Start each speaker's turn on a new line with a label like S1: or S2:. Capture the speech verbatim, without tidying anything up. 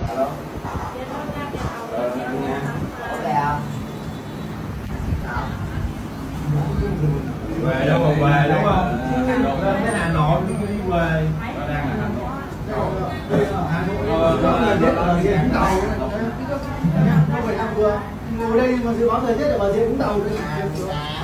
S1: Alo. Ờ, anh nha.
S2: Có về không?
S1: Về đâu mà về đúng không? Lên tới Hà Nội mới đi về. Nó đang là Hà Nội.
S3: Ờ, đó là Vũng Tàu. Không phải năm vừa. Ngồi đây mà dự báo thời tiết ở Bà Rịa Vũng Tàu.